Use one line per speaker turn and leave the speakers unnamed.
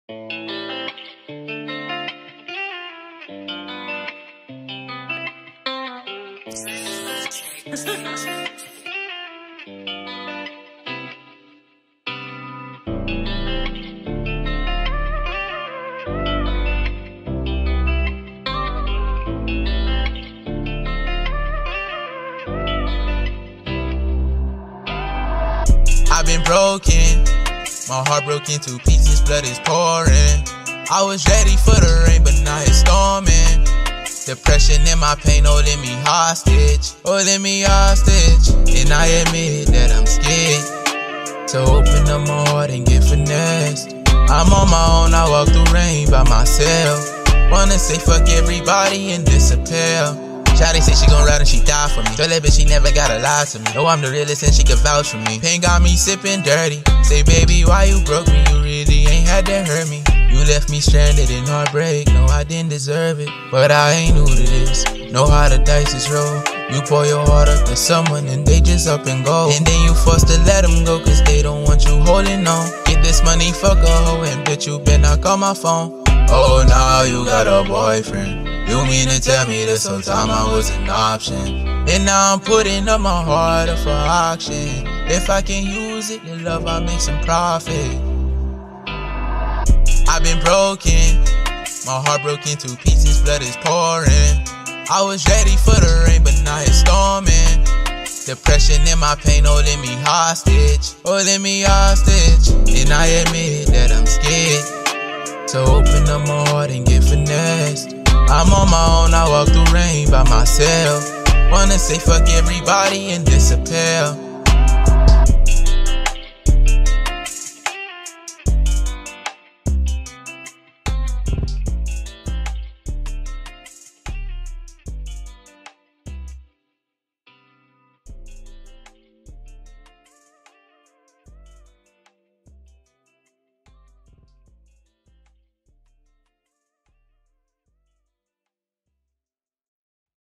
I've been broken, my heart broke into pieces, blood is pouring. I was ready for the rain, but now it's storming. Depression and my pain holding me hostage, And I admit that I'm scared to open up my heart and get finessed. I'm on my own, I walk through rain by myself. Wanna say fuck everybody and disappear. Shawty say she gon' ride and she die for me. Tell that bitch she never gotta lie to me. Know I'm the realest and she can vouch for me. Pain got me sipping dirty. Say baby, why you broke me? You really ain't had to hurt me. You left me stranded in heartbreak. No, I didn't deserve it, but I ain't new to this. Know how the dice is roll. You pour your heart up to someone and they just up and go. And then you forced to let them go cause they don't want you holding on. Get this money, fuck a hoe, and bitch you better not call my phone. Oh, now you got a boyfriend. You mean to tell me this whole time I was an option? And now I'm putting up my heart up for auction. If I can use it, the love I make some profit. I've been broken, my heart broke into pieces, blood is pouring. I was ready for the rain, but now it's storming. Depression and my pain holding me hostage, And I admit that I'm scared to open up my heart and get finessed. I'm on my own, I walk through rain by myself. Wanna say fuck everybody and disappear.